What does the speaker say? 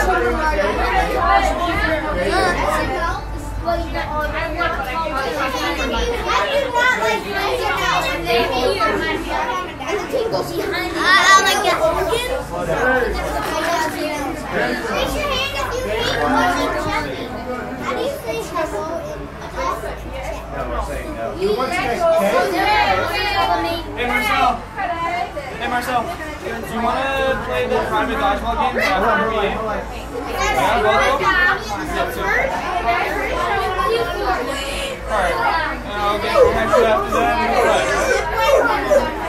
Hey Marcel, do you want to play the private dodgeball game after we game? Yeah, Alright, I'll get next after that.